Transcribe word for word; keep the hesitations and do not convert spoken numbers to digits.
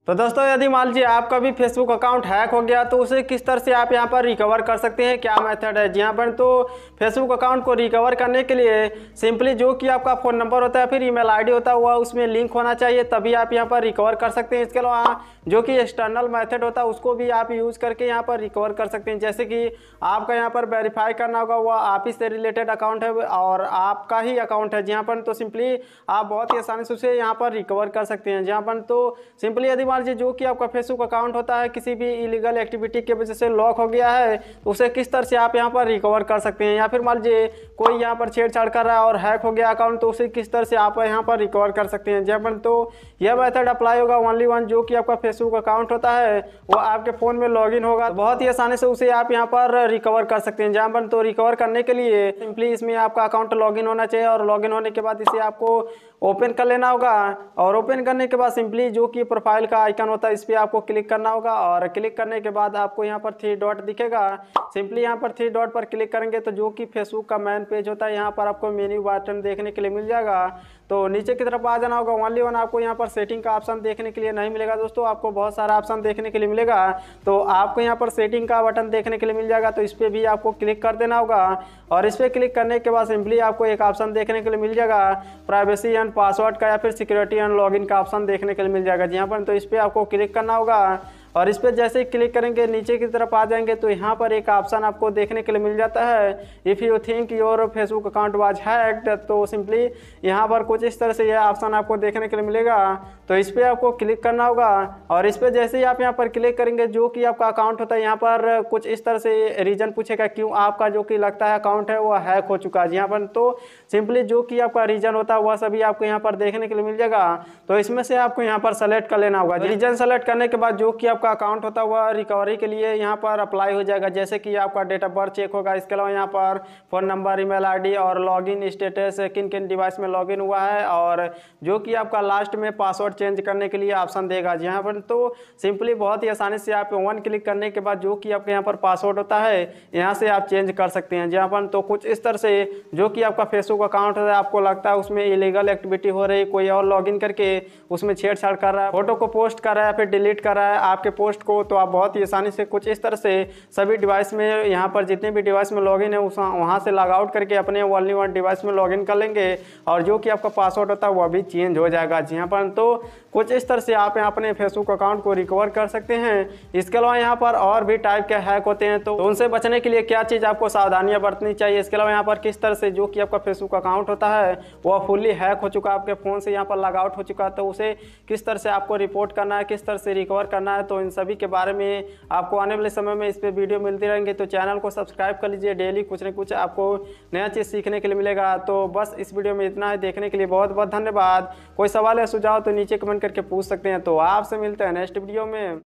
तो दोस्तों यदि मान लीजिए आपका भी फेसबुक अकाउंट हैक हो गया तो उसे किस तरह से आप यहाँ पर रिकवर कर सकते हैं, क्या मेथड है। जी हाँ पर तो फेसबुक अकाउंट को रिकवर करने के लिए सिंपली जो कि आपका फ़ोन नंबर होता है फिर ईमेल आईडी होता है वह उसमें लिंक होना चाहिए, तभी आप यहाँ पर रिकवर कर सकते हैं। इसके अलावा जो कि एक्सटर्नल मेथड होता है उसको भी आप यूज़ करके यहाँ पर रिकवर कर सकते हैं। जैसे कि आपका यहाँ पर वेरीफाई करना होगा वह आप ही से रिलेटेड अकाउंट है और आपका ही अकाउंट है, जहाँ पर तो सिंपली आप बहुत ही आसानी से उसे यहाँ पर रिकवर कर सकते हैं। जहाँ पर तो सिंपली यदि मान लीजिए जो कि आपका फेसबुक अकाउंट होता है किसी भी इलीगल एक्टिविटी की वजह से लॉक हो गया है तो उसे किस तरह से आप यहाँ पर रिकवर कर सकते हैं, या फिर मान लीजिए कोई यहाँ पर छेड़छाड़ कर रहा है और हैक हो गया अकाउंट तो उसे किस तरह से आप यहाँ पर रिकवर कर सकते हैं। जहाँ पर तो यह मेथड अप्लाई होगा ओनली वन जो कि आपका फेसबुक अकाउंट होता है वो आपके फ़ोन में लॉगिन होगा, तो बहुत ही आसानी से उसे आप यहाँ पर रिकवर कर सकते हैं। जहाँ पर तो रिकवर करने के लिए सिंपली इसमें आपका अकाउंट लॉगिन होना चाहिए और लॉगिन होने के बाद इसे आपको ओपन कर लेना होगा और ओपन करने के बाद सिंपली जो कि प्रोफाइल का आइकन होता है इस पर आपको क्लिक करना होगा और क्लिक करने के बाद आपको यहाँ पर थ्री डॉट दिखेगा। सिंपली यहाँ पर थ्री डॉट पर क्लिक करेंगे तो जो कि फेसबुक का मेन पेज होता है यहाँ पर आपको मेन्यू बटन देखने के लिए मिल जाएगा। तो नीचे की तरफ आ जाना होगा, ओनली वन आपको यहाँ पर सेटिंग का ऑप्शन देखने के लिए नहीं मिलेगा दोस्तों, आपको बहुत सारा ऑप्शन देखने के लिए मिलेगा। तो आपको यहाँ पर सेटिंग का बटन देखने के लिए मिल जाएगा, तो इस पर भी आपको क्लिक कर देना होगा और इस पर क्लिक करने के बाद सिंपली आपको एक ऑप्शन देखने के लिए मिल जाएगा प्राइवेसी एंड पासवर्ड का या फिर सिक्योरिटी एंड लॉगिन का ऑप्शन देखने के लिए मिल जाएगा। यहाँ पर तो इस पर आपको क्लिक करना होगा और इस पर जैसे ही क्लिक करेंगे नीचे की तरफ आ जाएंगे तो यहाँ पर एक ऑप्शन आपको देखने के लिए मिल जाता है if you think your Facebook account was hacked. तो सिंपली यहाँ पर कुछ इस तरह से यह ऑप्शन आपको देखने के लिए मिलेगा, तो इस पर आपको क्लिक करना होगा और इस पर जैसे ही आप यहाँ पर क्लिक करेंगे जो कि आपका अकाउंट होता है यहाँ पर कुछ इस तरह से रीज़न पूछेगा क्यों आपका जो कि लगता है अकाउंट है वो हैक हो चुका है। यहाँ पर तो सिंपली जो कि आपका रीज़न होता है वह सभी आपको यहाँ पर देखने के लिए मिल जाएगा, तो इसमें से आपको यहाँ पर सेलेक्ट कर लेना होगा। रीजन सेलेक्ट करने के बाद जो कि आपका अकाउंट होता है वह रिकवरी के लिए यहाँ पर अप्लाई हो जाएगा, जैसे कि आपका डेट ऑफ बर्थ चेक होगा। इसके अलावा यहाँ पर फ़ोन नंबर, ईमेल आईडी और लॉगिन स्टेटस किन किन डिवाइस में लॉगिन हुआ है और जो कि आपका लास्ट में पासवर्ड चेंज करने के लिए ऑप्शन देगा। यहाँ पर तो सिंपली बहुत ही आसानी से आप वन क्लिक करने के बाद जो कि आपके यहाँ पर पासवर्ड होता है यहाँ से आप चेंज कर सकते हैं। जहाँ पर तो कुछ इस तरह से जो कि आपका फेसबुक अकाउंट है आपको लगता है उसमें इलीगल एक्टिविटी हो रही, कोई और लॉगिन करके उसमें छेड़छाड़ कर रहा है, फोटो को पोस्ट कर रहा है, फिर डिलीट कर रहा है आपके पोस्ट को, तो आप बहुत ही आसानी से कुछ इस तरह से सभी डिवाइस में यहाँ पर जितने भी डिवाइस में लॉगिन है उस वहाँ से लॉग आउट करके अपने ओनली वन डिवाइस में लॉगिन कर लेंगे और जो कि आपका पासवर्ड होता है वह भी चेंज हो जाएगा। जी यहाँ पर तो कुछ इस तरह से आप यहाँ अपने फेसबुक अकाउंट को रिकवर कर सकते हैं। इसके अलावा यहाँ पर और भी टाइप के हैक होते हैं तो उनसे बचने के लिए क्या चीज़ आपको सावधानियाँ बरतनी चाहिए। इसके अलावा यहाँ पर किस तरह से जो कि आपका फेसबुक अकाउंट होता है वह फुल्ली हैक हो चुका है, आपके फ़ोन से यहाँ पर लॉग आउट हो चुका है, तो उसे किस तरह से आपको रिपोर्ट करना है, किस तरह से रिकवर करना है, तो इन सभी के बारे में आपको आने वाले समय में इस पर वीडियो मिलती रहेंगे। तो चैनल को सब्सक्राइब कर लीजिए, डेली कुछ न कुछ आपको नया चीज़ सीखने के लिए मिलेगा। तो बस इस वीडियो में इतना है, देखने के लिए बहुत बहुत धन्यवाद। कोई सवाल या सुझाव तो नीचे कमेंट करके पूछ सकते हैं। तो आपसे मिलते हैं नेक्स्ट वीडियो में।